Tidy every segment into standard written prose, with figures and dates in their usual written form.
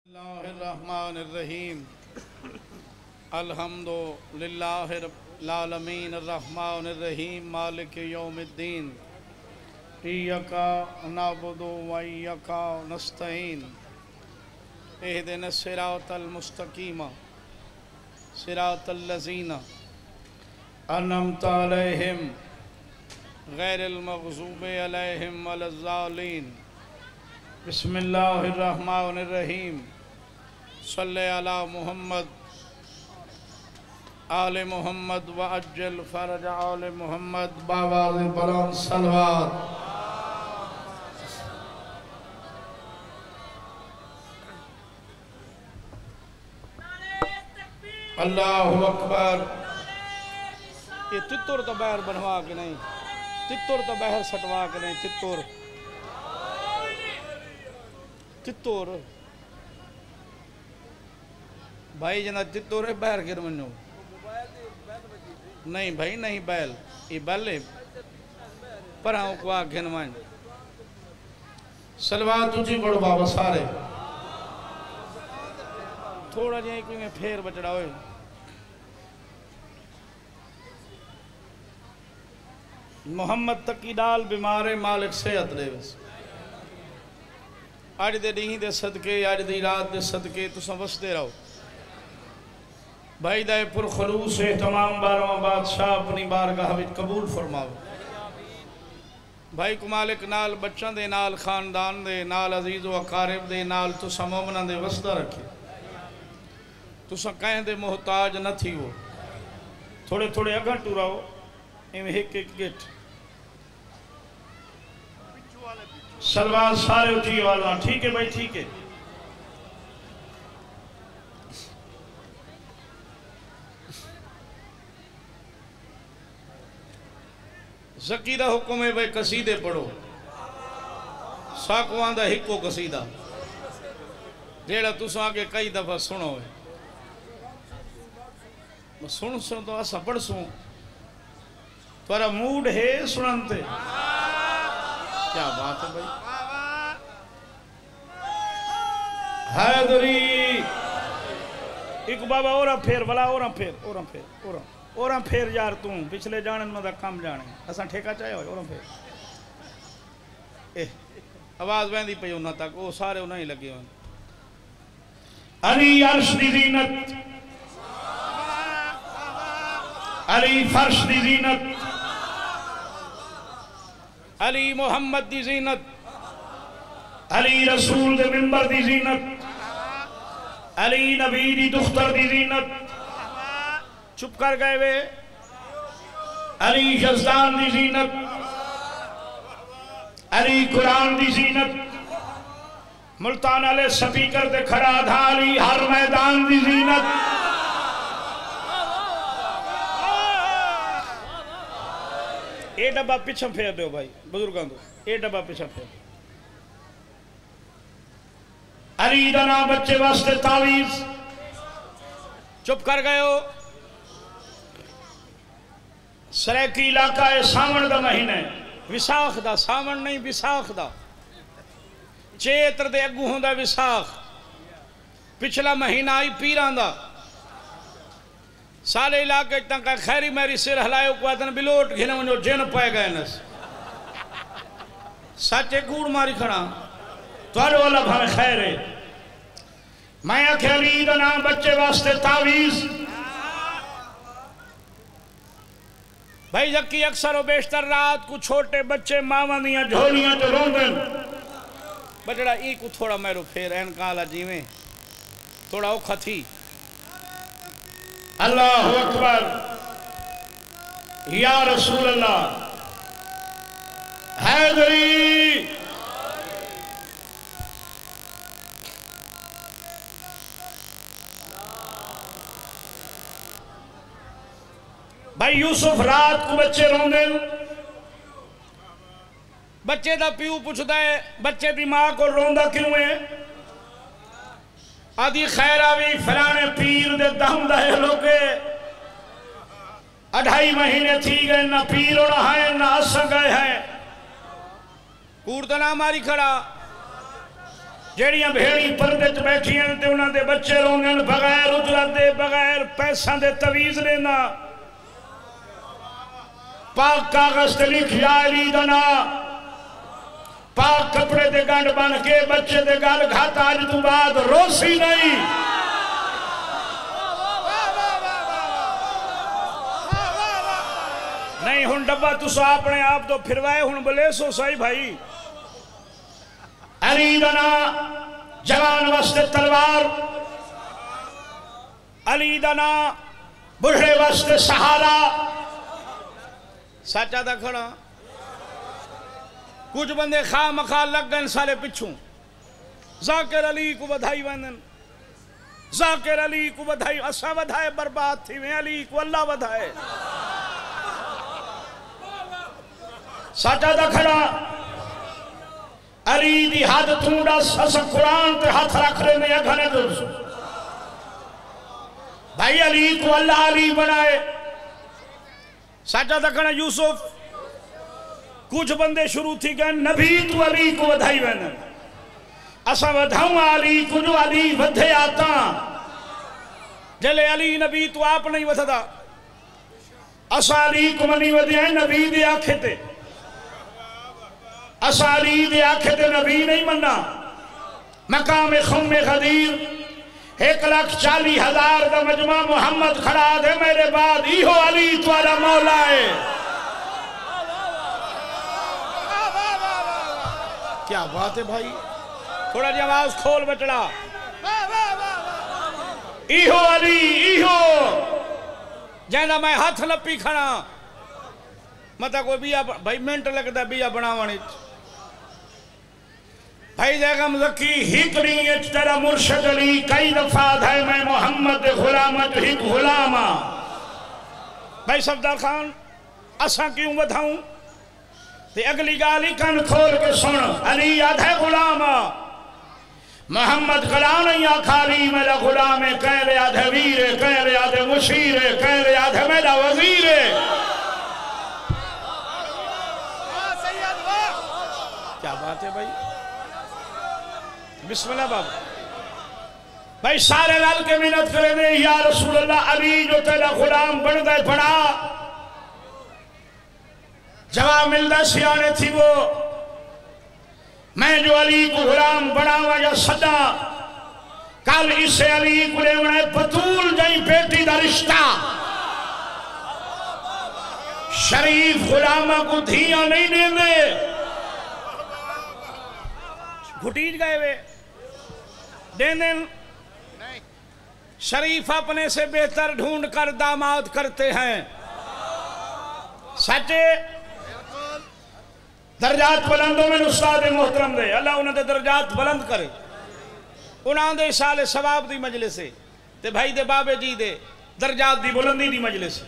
बिस्मिल्लाहिर्रहमानिर्रहीम अल्हम्दुलिल्लाहि रब्बिल आलमीन अर्रहमानिर्रहीम मालिक यौमिद्दीन इय्याका नअबुदु व इय्याका नस्तईन इहदिनस सिरातल मुस्तकीम सिरातल लज़ीना अनअमता अलैहिम गैरिल मग़ज़ूबि अलैहिम वलज़्ज़ालीन बिस्मिल्लाहिर्रहमानिर्रहीम सल्ले अला मुहम्मद आले मुहम्मद व अज्जल फरज आले मुहम्मद बावाज़ बुलंद सलवात। अल्लाहु अकबर। ये तित्तुर तो बाहर बनवा के नहीं, तित्तुर तो बाहर सटवा के नहीं, तित्तुर तित्तुर भाई जना तित्तुर है बाहर गिर मनो नहीं भाई नहीं बैल ये बैल पर को आखिन मान सलवार तुझी बड़ो बाबा सारे थोड़ा जिहा कोई में फेर बचड़ा होए मोहम्मद तकी डाल बीमारे मालिक सेहत दे बस अज दे डी दे सदके अज दी रात दे सदके तुस वसते रहो भाई दाए पुरखलूस है तमाम बारवा बादशाह अपनी बारगाह विच कबूल फरमाओ भाई को मालिक नाल बच्चों दे नाल खानदान दे नाल अजीज व अकारिब दे नाल तुस मोमना दे वसदा रखे तुस कहें दे मोहताज न थी वो थोड़े थोड़े अगा टुराओ इवें एक एक गिट सलवार सारे उठी वाला ठीक है भाई ठीक है। ज़की दा हुक्म है भाई कसीदे पढ़ो साकवां दा हिको कसीदा जेड़ा तुस आगे कई दफा सुनो है सुन सुन तो असा पढ़सूं थोड़ा मूड है सुनते क्या बात है भाई हैदरी एक बाबा और फेर भला और फेर और फेर यार तू पिछले जाने में कम जाने असा ठेका चाहे और फेर आवाज वहदी पई उन्हां तक वो सारे उन्हां ही लगे हुए अली अर्श दी ज़ीनत अली फर्श दी ज़ीनत अली मोहम्मद दी ज़ीनत अली रसूल दे मिंबर दी ज़ीनत अली नबी दी दुख्तर दी ज़ीनत चुप कर गए वे अली यज़दान दी ज़ीनत अली कुरान दी ज़ीनत मुल्तान वाले स्पीकर दे खड़ा था अली हर मैदान दी ज़ीनत ए डब्बा पिछे फेर दो भाई बुजुर्गों को ए डब्बा पिछे फेर अली दना बच्चे वास्ते तावीज चुप कर गए हो सरेकी इलाका है सावन का महीना विसाख दा सावन नहीं विसाख दा चेत्र दे अगू होंदा विसाख पिछला महीना आई पीरां दा सारे इलाके तक खैरी मेरी सिर हलायो को आदन बिलोट घिन वनो जिन पाए गए नस सच्चे कूड़ मारी खड़ा तोरे वाला भावे खैर है मैं अखली दना बच्चे वास्ते तावीज भाई जक्की अक्सर बेशतर रात को छोटे बच्चे मावा दियां झोलियां च रोंदन बजड़ा ई को थोड़ा मेरो फेर एन काला जीवे थोड़ा औखा थी अल्लाहु अकबर या रसूल अल्लाह हैदरी भाई यूसुफ रात को बच्चे रोंदे बच्चे दा प्यू पूछदा है बच्चे दी मां को रोंदा क्यों है आदि खैर आवी फलाने पीर दे दम दहे लोगे 2.5 महीने थी गए ना पीर उड़ा है ना अस गए हैं कूड़ तो ना मारी खड़ा जेड़ियां भेड़ी पर्दे च बैठियां ते उन्हां दे बच्चे रोंदे बगैर उजरत दे बगैर पैसा दे तवीज देना पाक कागज ते लिखिया अली दा नाम पाक कपड़े दे गंढ बन के बच्चे दे गल घात अज तू बाद रोसी नहीं नहीं हुन डब्बा तुस अपने आप तो फिरवाए हुन बोले सो सही भाई अली दा नाम जवान वास्ते तलवार अली दा नाम बुढ़े वास्ते सहारा सच्चा दा खड़ा कुछ बंदे खा मखा लग गए सारे पिछू जाकिर अली को बधाई वंदन जाकिर अली को बधाई असा बधाए बर्बाद थी वे अली को अल्लाह बधाए सच्चा दा खड़ा अली दी हद तूड़ा अस कुरान ते हाथ रख रहे हैं घने दोस्त भाई अली को अल्लाह अली बनाए सच्चा दा खड़ा यूसुफ कुछ बंदे शुरू थी गए नबी तू अली को बधाई वैन असा वधाऊं अली को जो अली वधे आता जले अली नबी तू आप नहीं वधदा असा अली को मनी वधे नबी दे आखे ते असा अली दे आखे ते नबी नहीं मन्ना मकाम खुम्मे गदीर 1,40,000 का मजमा मुहम्मद खड़ा दे मेरे बाद इहो अली तुम्हारा मौला है क्या बात है भाई थोड़ा जी आवाज खोल बचड़ा इहो अली इहो जैना मैं हाथ लपी खड़ा मतलब कोई बिया भाई मिनट लगता बिया बनावने भाई जगम जकी हिकड़ी तेरा मुर्शद अली कई दफा है मैं मोहम्मद गुलाम हिक गुलामा भाई सफदर खान असा क्यों बधाऊं ते अगली गाली कन खोल के सुन अली आधे गुलाम मोहम्मद कला नहीं आखाली मेरा गुलाम है कह रहे आधे वीर कह रहे आधे मुशीर कह रहे आधे मेरा वजीर क्या बात है भाई बिस्मिल्लाह बाबू भाई सारे लाल के मिन्नत करे या रसूल अल्लाह अली जो तेरा गुलाम बन गए पड़ा जवाब मिलता सियाने थी वो मैं जो अली को गुलाम बनावा या सदा कल इसे अली को लेवना बतूल जाई बेटी का रिश्ता शरीफ गुलामा को धिया नहीं देंगे घुटीज गए वे देन शरीफ अपने से बेहतर ढूंढ कर दामाद करते हैं सच्चे दर्जात बुलंदों में उस्ताद मोहतरम दे अल्लाह उन्होंने दर्जात बुलंद करे उन्होंने साले सवाब दी मजलिस से ते भाई दे बाबे जी दे दर्जात दी बुलंदी दी मजलिस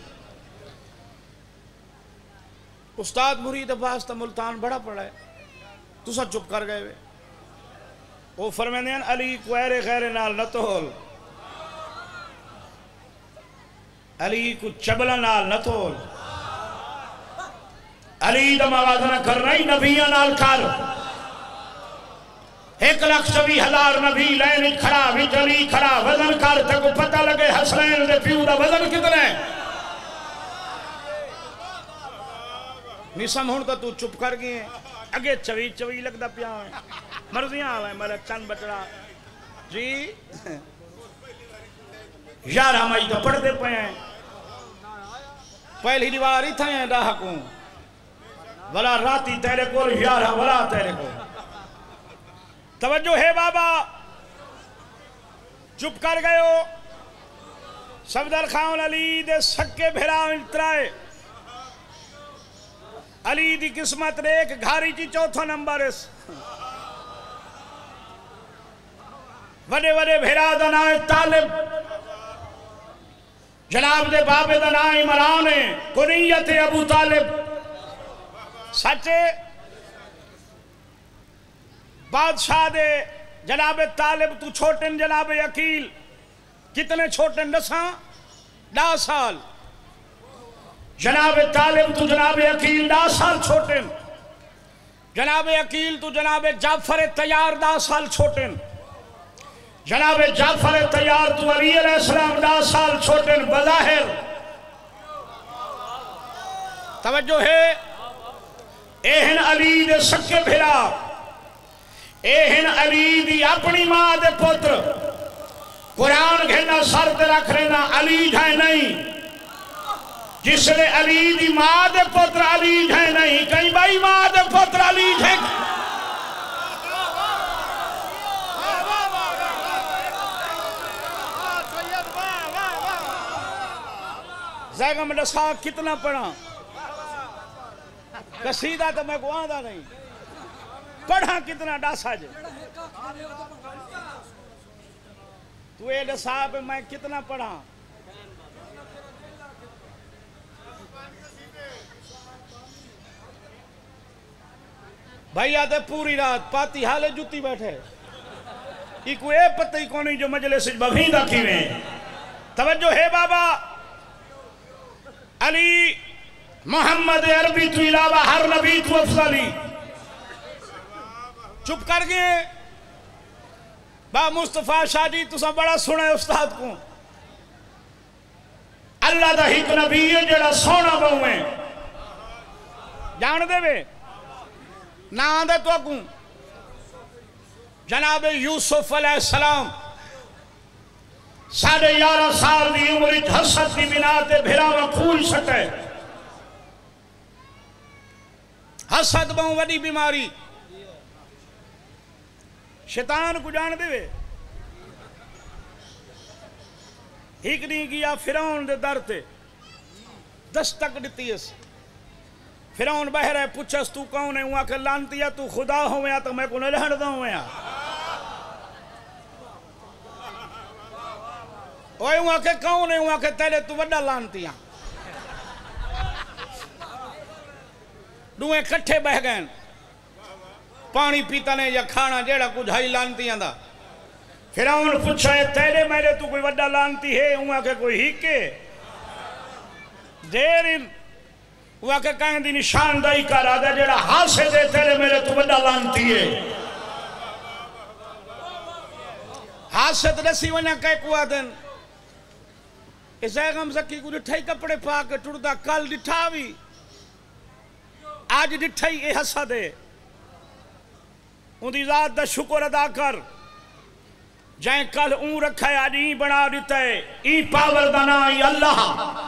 उस्ताद मुरीद अब्बास तो मुल्तान बड़ा पड़ा है तुसा चुप कर गए वे वो फरमाने अली क्वेरे खैरे नाल न तोल अली को चबला नाल न तोल अली दा मवाजना करना ही नबिया नाल कर 1,24,000 नबी लैन खड़ा भी अली खड़ा वजन कर तक पता लगे हसनैन दे प्यू दा वजन कितना है निसम हुन तो तू चुप कर गए अगे चवी चवी लगता पिया मर्जियां आवे मेरा चंद बचड़ा जी यार हम तो पढ़ते पे हैं पहली दीवार ही थे डाकू भला राती तेरे को यार भला तेरे को तवज्जो है बाबा चुप कर गए हो सफदर खान अली दे सक्के भेरा इतराए अली दी किस्मत रेख घारी ची चौथा नंबर इस वडे वडे भेरा दा नाम तालिब जनाब दे बाबे दा नाम इमरान है कुनियत अबू तालिब सच्चे बादशाह दे जनाब तालिब तू छोटे जनाब अकील कितने छोटे 10 साल जनाब तालिब तू जनाब अकील 10 साल छोटे जनाब अकील तो जनाब जाफर तैयार 10 साल छोटे, जनाब जाफर तैयार तो अली अलैहिस्सलाम 10 साल छोटे। बज़ाहिर तवज्जो है, एहन अली दे सक्के भिरा, एहन अली दी अपनी मां दे पुत्र, कुरान घेना सर ते रख लेना अली जाए नहीं, जिसने अली दी मां दे पुत्र अली जाए नहीं, कहीं भाई मां दे पुत्र अली जाए। जैगा में दसा कितना पढ़ा, कसीदा तो मैं को आंदा नहीं, पढ़ा कितना डासा जे तू ये दसा पे मैं कितना पढ़ा। भैया तो पूरी रात पाती हाले जुती बैठे, इको ए पता ही कोनी जो मजलिस बभीदा कीवे। तवज्जो है बाबा, अली मोहम्मद अरबी तो इलावा हर नबी तो अफजली। चुप कर गए बा मुस्तफा शाह जी, तुसा बड़ा सुना है उस्ताद को। अल्लाह दा हिक नबी है जेड़ा सोना बहु है, जान दे वे ना दे तो अगू जनाब यूसुफ अलैहिस्सलाम 11.5 साल की उम्र हसद की बिना ते भिरावा खून सटे। हसद बहु वडी बीमारी, शैतान को जान देवे। एक नहीं गया फिरौन दे दर ते दस्तक दिती, फिरौन बह रहे, पूछस तू कौन है, वहां के लानतिया तू खुदा होया तो मैं को न रहन दो होया। ओए वहां के कौन है, वहां के तेरे तू वड्डा लानतिया। दुए कट्ठे बह गए, पानी पीता ने या खाना जेड़ा कुछ हाई लानतियां दा। फिरौन पूछा तेरे मेरे तू कोई वड्डा लानती है, वहां के कोई ही के देर वहां के कहें दी निशानदाई कर आदा जेड़ा हासे दे तेरे मेरे तू वड्डा लानती है। हासे तो दसी वना कह कुआ दिन इसम सकी को डिठाई कपड़े पा के टुरदा, कल डिठा भी आज डिठाई ए हसा दे। उनकी जात दा शुक्र अदा कर, जै कल ऊ रखा आज ई बना दिता है, ई पावर दा ना ई अल्लाह।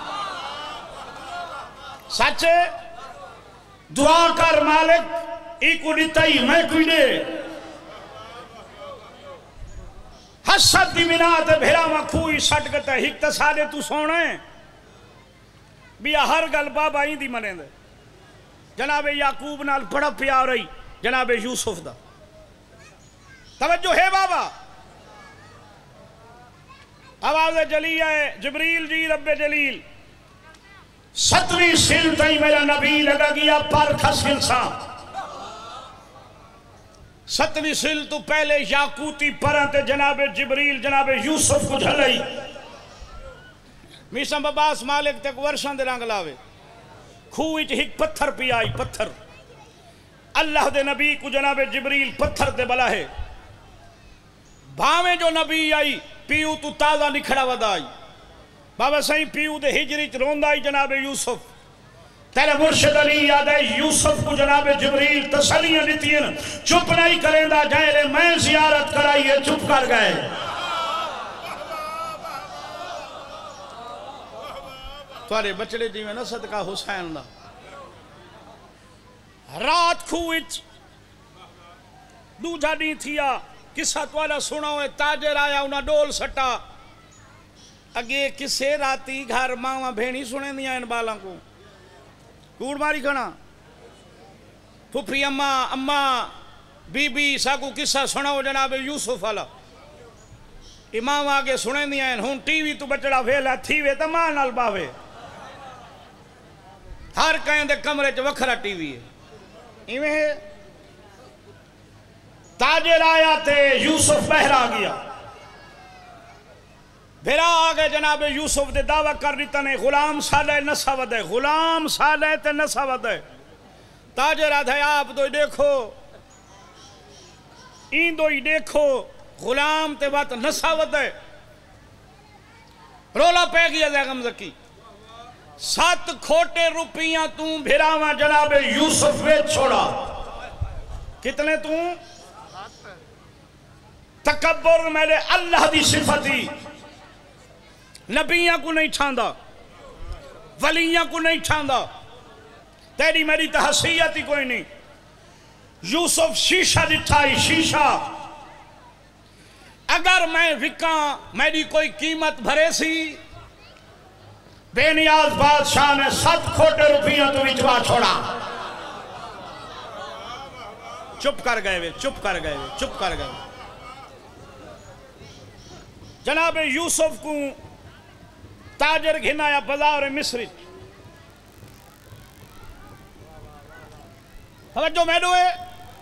सच दुआ कर मालिक ई को दिता ही मैं कोई दे। हसद दी बिना ते भेरावा खूई सट गता हिक त सारे तू सोने भी हर गल बाबा ही दी मने दे। जनाब याकूब नाल बड़ा प्यार रही, जनाब यूसुफ दा। तवज्जो है बाबा, आवाज जली है जिब्रील जी रब्बे जलील। 7वीं सिल तई मेरा नबी लगा गया पर खसिल सा। 7वीं सिल तो पहले याकूती परते जनाब जिब्रील जनाब यूसुफ को झलई। मीसम अब्बास मालिक तक वर्षां दे रंग लावे, खूह च हिक पत्थर पी आई, पत्थर अल्लाह दे नबी को जनाब जिब्रील पत्थर ते बला है। भावे जो नबी आई पीऊ तू ताजा निखड़ा वदाई। बाबा सही पीऊ दे हिजरी च रोंदा आई जनाब यूसुफ। तेरे मुर्शिद अली याद है यूसुफ को जनाब जिब्रील तसलियां दितियां, चुप नहीं करेंदा जाए मैं जियारत कराई है, चुप कर गए। तुहारे बचड़े जिवें ना सदका हुसैन दा। रात खूह दूजा डी थिया किस्सा तुआरा सुना है, ताजर आया उन्हें डोल सटा। अगे किसे राती घर मावा भेणी सुने दिया इन बालों को कूड़ मारी खाना। फुफी अम्मा अम्मा बीबी साकू किस्सा सुनाओ जनाब यूसुफ वाला। इमाम आगे सुने दिया हूं टीवी तू बचड़ा वेला थी वे तो मां नाल बावे। हर कहीं दे कमरे च वखरा टीवी है। इवें ताजर आया ते यूसुफ बहरा गया। फिर आ गए जनाब यूसुफ दे दावा कर दिता ने गुलाम साले नशा वधे, गुलाम साले ते नशा वधे। ताजर आधा आप दो देखो इंदो ही देखो गुलाम ते बात नशा वद रोला पै गया जैगम जकी 7 खोटे रुपया तू भिरावा जनाब यूसुफ वे छोड़ा कितने तू तकब्बुर मेरे अल्लाह दी सिफती नबियां को नहीं छांदा वलियां को नहीं छांदा तेरी मेरी तो हसीयत ही कोई नहीं। यूसुफ शीशा दिठा ही शीशा अगर मैं विका मेरी कोई कीमत भरे सी बेनियाज बादशाह ने 7 खोटे रुपया तो विचवा छोड़ा। चुप कर गए वे चुप कर गए वे चुप कर गए। जनाब यूसुफ को ताजर घिनाया बाजार मिस्र जो मैडो है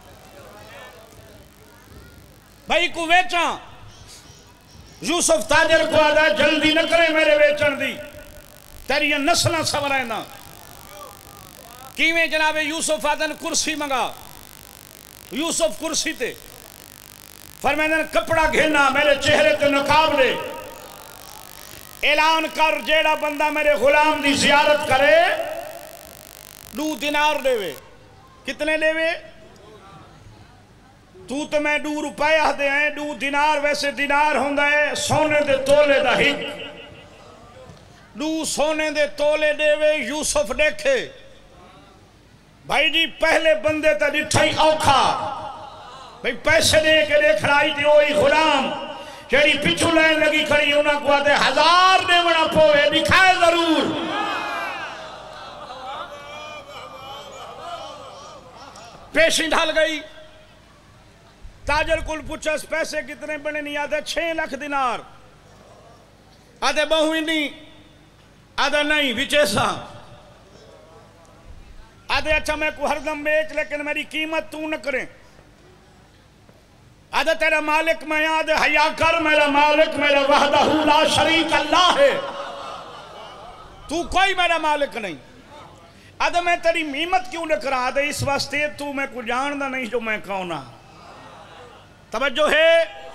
भाई को वेचा यूसुफ ताजर को आदा जल्दी न करे मेरे वेचन दी तेरी नस्ल सवरना किवें जनाब यूसुफ आदन कुर्सी मंगा यूसुफ कुर्सी ते फरमाया कपड़ा घेना मेरे चेहरे ते नकाब ले ऐलान कर जेड़ा बंदा मेरे गुलाम दी जियारत करे 2 दिनार देवे। कितने देवे तू तो मैं 2 रुपया दे 2 दिनार वैसे दिनार होंदा है सोने दे तोले दा हिक 2 सोने दे तोले देवे। यूसुफ देखे भाई जी पहले बंदे तो डिठा ही औखा भाई पैसे दे के देख रही थी वही गुलाम जेड़ी पिछू लाइन लगी खड़ी उन्हें को आते 1000 देवना पोवे दिखाए जरूर। पेशी ढल गई ताजर कुल पूछा पैसे कितने बने नहीं आते 6 लाख दिनार आते बहु ही नहीं आधा नहीं विचेसा आधे अच्छा मैं को हरदम बेच लेकिन मेरी कीमत तू न करे आधा तेरा मालिक मैं आधे हया कर मेरा मालिक मेरा वहदहू ला शरीक अल्लाह है तू कोई मेरा मालिक नहीं आधे मैं तेरी कीमत क्यों न करा आधे इस वास्ते तू मैं को जानदा नहीं जो मैं कौन आ। तवज्जो है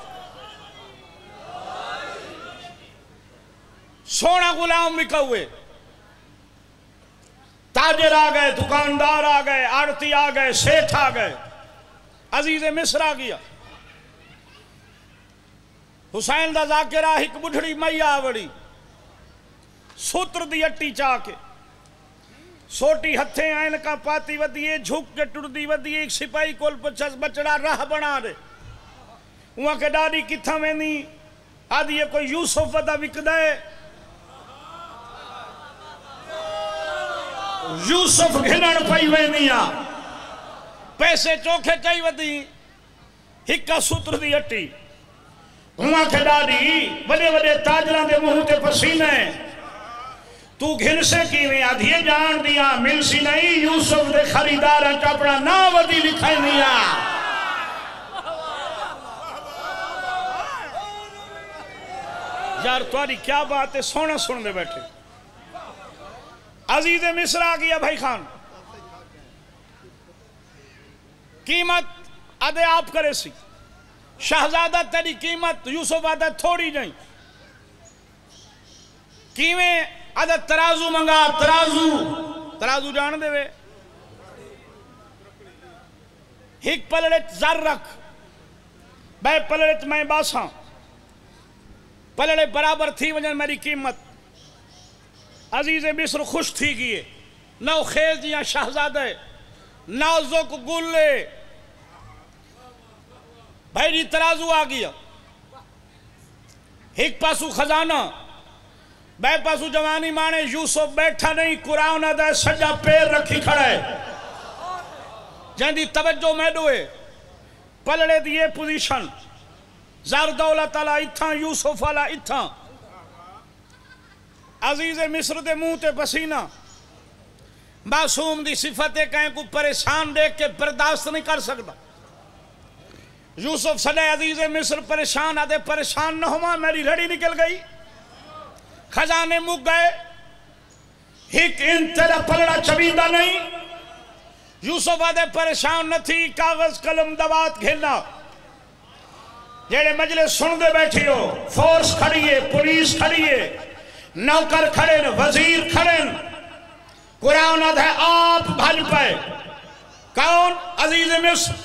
सोना गुलाम बिका हुए ताजर आ गए दुकानदार आ गए आड़ती आ गए सेठ आ गए अजीज मिस्र आ गया हुसैन दा जाकिरा एक बुढ़ड़ी मैया आवड़ी सूत्र दी अट्टी चा के सोटी हथे आन का पाती वधिए झुक के टुरदी वधिए एक सिपाही कोल पुछस बचड़ा राह बना दे उहा के डाडी किथा वेंदी आदि ये कोई यूसुफ वदा विकदा है यूसुफ घिनण पई वेंदिया पैसे चोखे चई वधी हिक्का सूत्र दी अट्टी उहा के डाडी वडे वडे ताजरां दे मुंह ते पसीने तू घिन से किवें आधिए जान दिया मिलसी नहीं यूसुफ दे खरीदार अपना ना वधी लिखाइनिया यार तुम्हारी क्या बात है सोना सुन दे बैठे। अजीज मिस्र आ गया भाई खान कीमत आधे आप करे सी शहजादा तेरी कीमत यूसुफ आधा थोड़ी नहीं किवें आधा तराजू मंगा तराजू तराजू जान देवे हिक पलड़े जर रख बे पलड़े मैं बासा पलड़े बराबर थी वजन मेरी कीमत। अजीज मिस्र खुश थी गए नौ खेल दिया शहजादे नाजुक गुल्ले भाई जी तराजू आ गया एक पासू खजाना बे पासू जवानी माने यूसुफ बैठा नहीं कुरान अदा सजा पैर रखी खड़े जंदी तवज्जो मैडोए पलड़े दी ये पोजीशन ज़र दौलत अला इथा यूसुफ अला इथा अजीज मिस्र दे मुंह ते पसीना मासूम दी सिफत है कहीं को परेशान देख के बर्दाश्त नहीं कर सकता। यूसुफ सदे अजीज मिस्र परेशान आदे परेशान न हुआ मेरी लड़ी निकल गई खजाने मुक गए हिक इन तेरा पलड़ा चबीदा नहीं यूसुफ आदे परेशान न थी, कागज कलम दवात घेना जेड़े मजले सुनते बैठी हो, फोर्स खड़ी है, पुलिस खड़ी है, नौकर खड़े न, वजीर खड़े न, कुरान है आप भज पे कौन अजीज मिस्र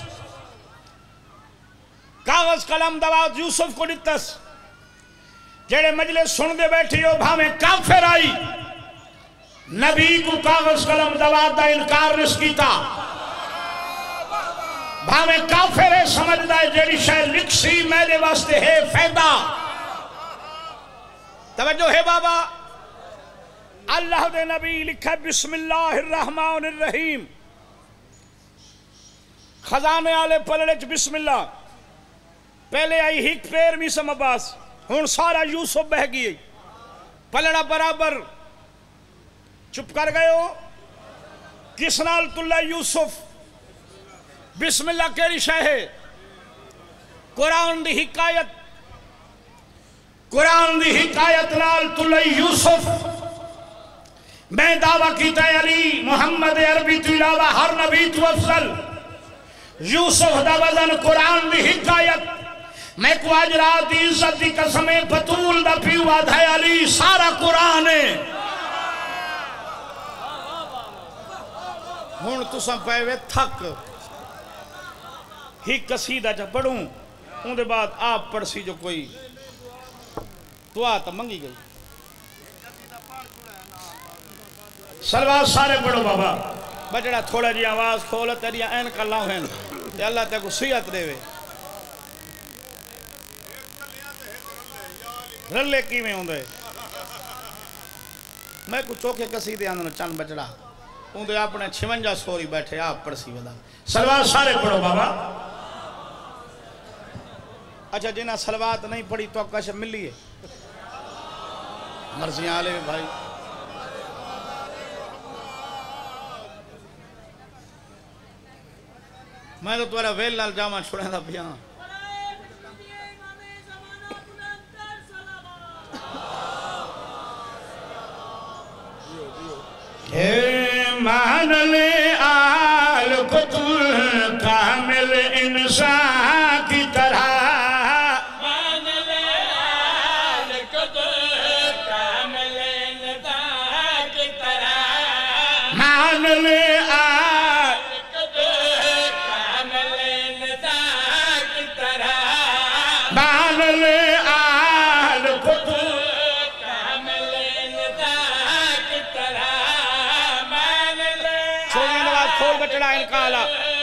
कागज कलम दवात यूसुफ को दितस। जेड़े मजले सुनते बैठी हो भावे काफिर आई, नबी को कागज कलम दवात का इनकार नहीं किया, भावे काफिर है समझदा है जेड़ी शायद लिखसी मेरे वास्ते है फायदा। तवज्जो है बाबा, अल्लाह दे नबी लिखा बिस्मिल्लाहिर्रहमानिर्रहीम, खजाने आले पलड़े च बिस्मिल्लाह, पहले आई हिक पैर मीसम अब्बास, हुन सारा यूसुफ बह गई, पलड़ा बराबर चुप कर गए हो। किस नाल तुल्ला यूसुफ, बिस्मिल्लाह केड़ी शय है, कुरान दी हिकायत, कुरान दी हिकायत नाल तुल्ला यूसुफ। मैं दावा कीता अली मुहम्मद अरबी तो इलावा हर नबी तो अफजल, यूसुफ दा वजन कुरान दी हिकायत। मैं को आज रात दी इज्जत दी कसम बतूल दा पीऊ आधा अली सारा कुरान है। हुण तुसां पए थक ही कसीदा च पढ़ूं, उनके बाद आप पढ़सी जो कोई दुआ तो मंगी गई। सलवार सारे पढ़ो बाबा, बजड़ा थोड़ा जी आवाज खोल, तेरिया ऐनक लावें ते अल्लाह ते को सेहत देवे। रले किवें होंदे, मैं को चौके कसीदे आंदे चंद बजड़ा उनके अपने 56 सोरी बैठे, आप पढ़सी वदा सलवार सारे पढ़ो बाबा। अच्छा जिन्हें सलवात नहीं पढ़ी तो कश मिली है, मर्जियां आले भाई। मैं तो तुम्हारा वेल नाल जामा छुड़ा पिया। मान ले आल कुतुल कामिल इंसान की तरह, मान ले आल कुतुल कामिल इंसान की तरह, मान ले आल कुतुल कामिल इंसान की तरह, मान ले आल कुतुल कामिल इंसान की तरह, खोल बचड़ा इनका आला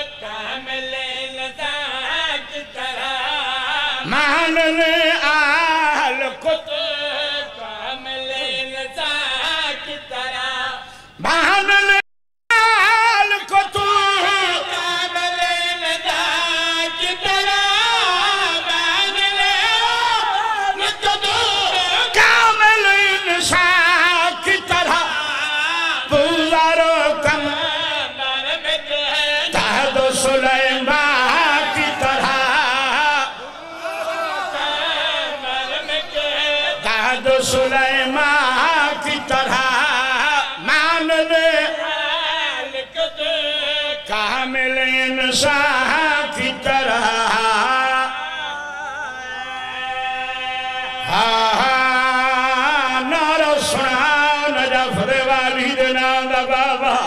मान ले आल कुतुल कामिल इंसान की तरह, मान ले आल कुतुल कामिल इंसान की तरह, मान ले आल कुतुल कामिल इंसान की तरह, पुजारो कम सुलेमान की तरह, दाद सुलेमान की तरह, मान ले कामिल इंसान की तरह। नारा सुना न जाफर वाली दे नाम दा बाबा,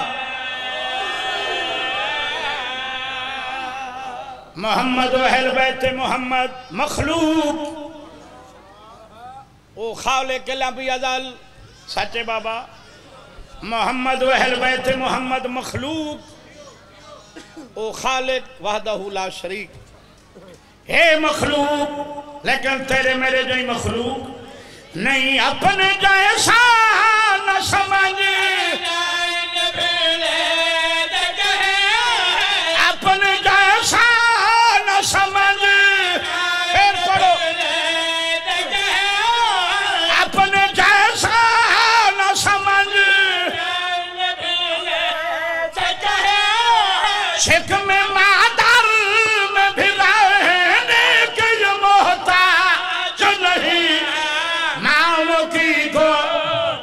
मोहम्मद अहल बैत मोहम्मद मखलूक ओ खाले कला भी अजल सच्चे बाबा। मोहम्मद अहल बैत मोहम्मद मखलूक ओ खालिक वहदहु ला शरीक। हे मखलूक, लेकिन तेरे मेरे जो मखलूक नहीं, अपने जैसा न समझ, अपने जैसा न समझ, फिर पढ़ो, अपने जैसा न समझ, शिक में मादर में भी रहने के मोहताज नहीं, मानो की को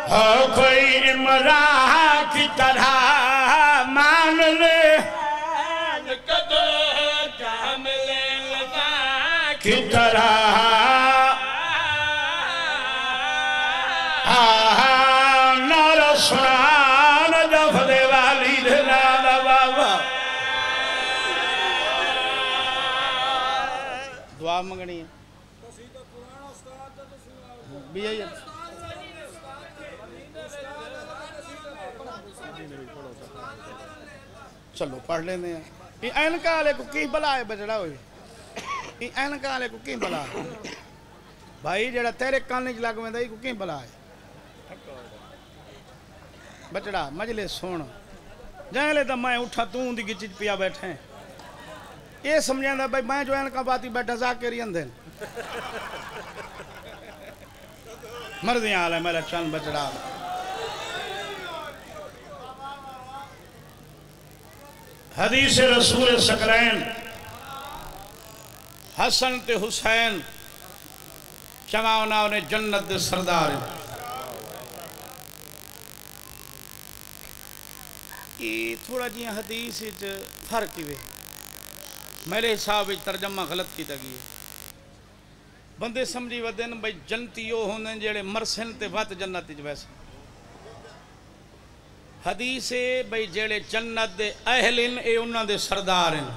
हो कोई इमरान की तरह मान ले की तरह नारा सुना नजफ दे वाली दे नाल बाबा दुआ मंगनी है भी है चलो पढ़ लेने हैं ऐनका वाले को की भला है बजड़ा हुई ऐनका वाले को की भला है भाई जेड़ा तेरे कान च लग वेंदा को की भला है बचड़ा मजले सुन जैले तो मैं उठा तू दी गिच पिया बैठे ये समझांदा भाई मैं जो ऐनका बाती बैठा जाके अंधे मर्दी हाल है मेरा चंद बचड़ा हदीस रसूल सकलैन हसन ते हुसैन चवाना ने जन्नत दे सरदार ये थोड़ा जी हदीस फर्क ही वे मेरे हिसाब तर्जमा गलत की तगी बंदे समझी वदन भाई जन्नती वो होंगे जेड़े मरसन ते वत जन्नत वैसे हदीस है भाई जेड़े जन्नत दे अहलिन ए उन्हां दे सरदार हैं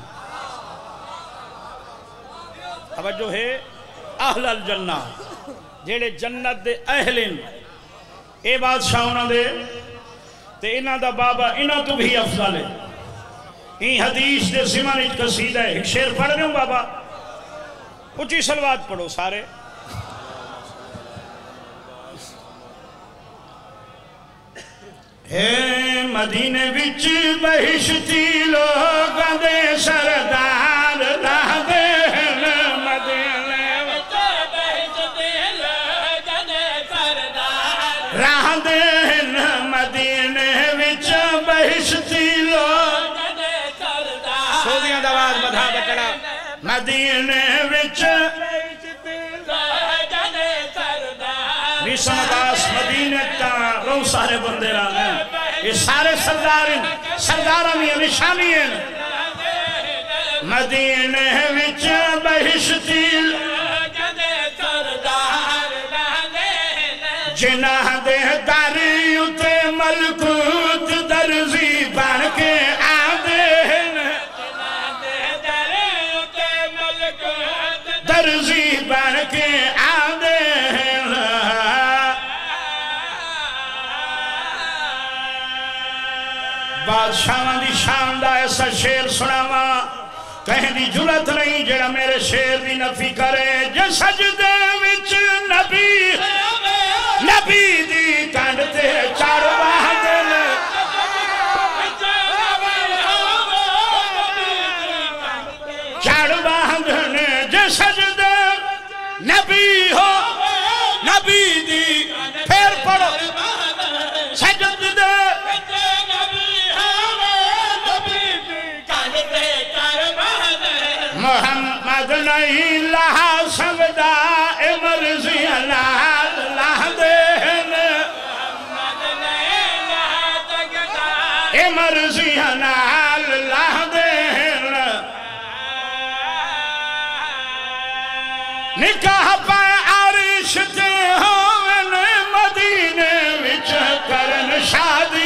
तवज्जो है अहलल जन्ना जेड़े जन्नत दे अहलिन ए बादशाह उन्हां दे ते इन्हां दा बाबा इन्हां तो भी अफजल है ई हदीस दे ज़िमन विच कसीदा है एक शेर पढ़ रहे हो बाबा उच्ची सलवात पढ़ो सारे हे मदीने विच बहिश्ती लोगां दे सरदार रहदे मदीने विच बहिश्ती लोगां दे सरदार रहदे मदीने विच बहिश्ती लोगां दे सरदार सोदियां दा आवाज बढ़ा बचड़ा मदीने विच समदास मदीने ता रो सारे बंदे रहे ये सारे सरदार सरदारां दी निशानी है मदीने विच बहिश्ती जिन्हां दे दर उते मलकूत दर्जी बन के आंदे दर्जी बन के आंदे बादशाह की शान का ऐसा शेर सुनावा कहीं की जुरत नहीं जेड़ा मेरे शेर की नफी करे जे सजदे विच नबी नबी दी कंड ते चढ़ बहादुर चढ़ बहादुर जे सजदे नबी हो नबी दी फिर पढ़ो सजदे मोहम्मद नहीं लहा सकदा ए मर्जी लाल लाह दे ए मर्जी लाल लाह दे निकाह पाए आरिश ते होवन मदीने विच करन शादी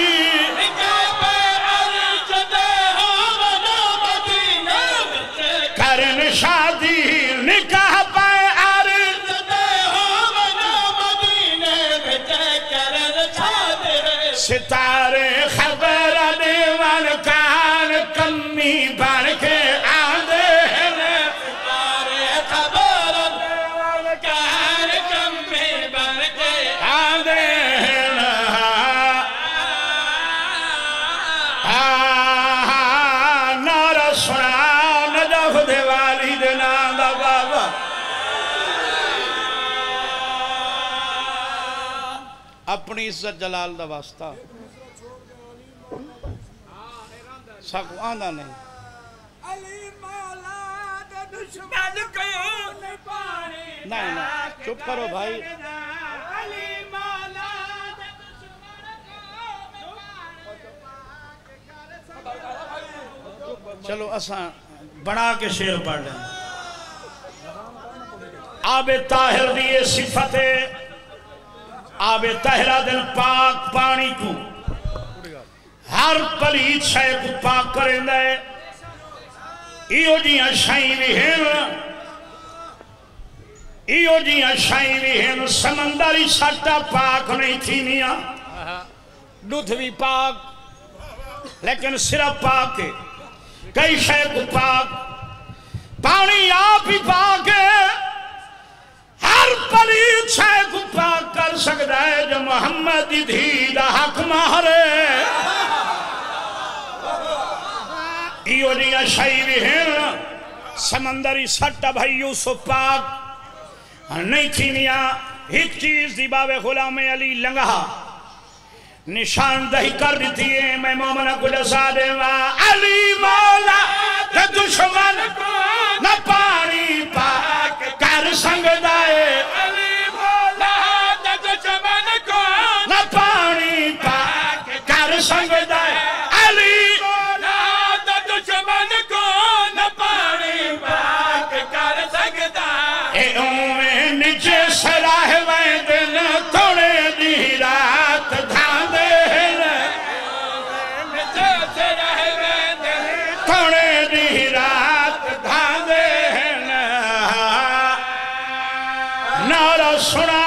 शादी निकाह पाए आर सितारे खबर देवन कान कमी बन के आंदे सितारे खबर देवन कान कमी बन के आंदे नारा सुना अपनी इज्जत जलाल दा वास्ता सब आंदा नहीं नहीं चुप करो भाई चलो असा बना के शेर पढ़ लें। आबे ताहिर दी ये सिफत है, आबे ताहिरा दिल पाक पानी को हर पलीत शय को पाक करेंदा है। इहो जियां शाई भी हैं, इहो जियां शाई भी हैं। समंदरी सट्टा पाक नहीं थी मियां, दूध भी पाक लेकिन सिर्फ पाक है। कई शय को पाक, पानी आप ही पाक है। हर पलीत शय को पाक कर सकता है जो मोहम्मद दी धी दा हक मारे। इहो जियां शाई भी हैं। समंदरी सट्टा भाई यूसुफ पाक नहीं थी मियां। एक चीज दी बाबे गुलाम अली लंगा निशानदही कर दी है। मैं मोमना को दसा देवा अली मौला ते दुश्मन को न पानी पाक कर संगदा है। अली मौला ते दुश्मन को न पानी पाक कर संगदा है। अली मौला ते दुश्मन को न पानी पाक कर सकदा ए ओवे नीचे सराह वे दिन थोड़े दी रात धांदे थोड़े दी रात धांदे नारा सुना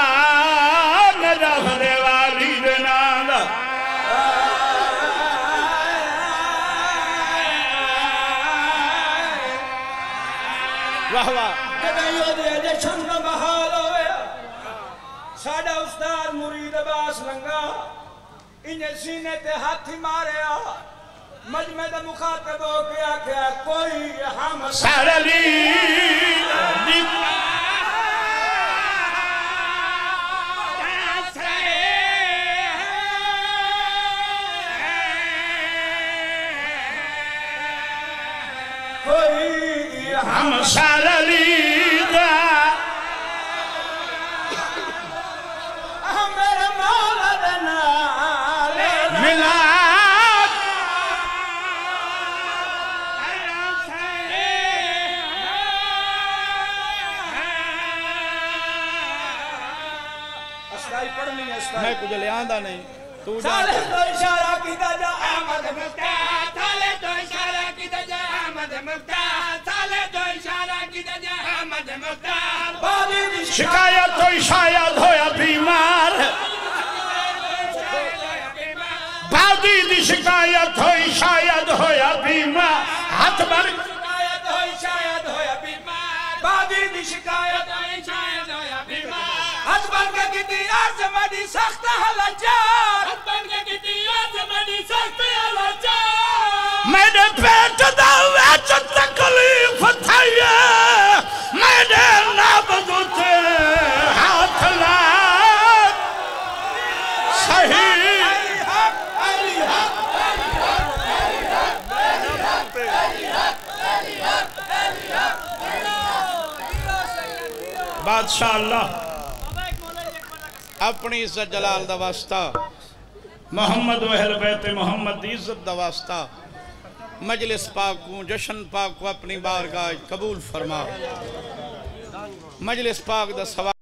नजफ दे वाली दे नाल। वाह वाह साडा उस्ताद मुरीद अब्बास लंगा इन्हें सीने ते हाथ मारिया। मजमे दा मुखातब हो के आख्या कोई हम सारली कोई हम सारली मेरे मौला दे नाल मिला मैं कुछ ले आंदा नहीं तू साले तो इशारा कीता जा अहमद मुख्तार। साले तो इशारा कीता जा अहमद मुख्तार। साले तो इशारा कीता जा अहमद मुख्तार। बादी दी शिकायत तो शायद होया बीमार। बादी दी शिकायत हो शायद होया बीमार। हाथ भर शिकायत होई शायद होया बीमार। बादी दी शिकायत होई शायद होया बीमार। हथ बन के किती आजमानी सख्त हालात। हथ बन के किती आजमानी सख्त हालात। मेरे पेट दा विच तकलीफ थई मेरे नब्ज़ ते हाथ ला सही बादशाह अल्लाह अपनी इज्जत जलाल दा वास्ता मोहम्मद वहल बैत मोहम्मद दी इज्जत दा वास्ता मजलिस पाक को जश्न पाक को अपनी बारगाह कबूल फरमा। मजलिस पाक दा सवाल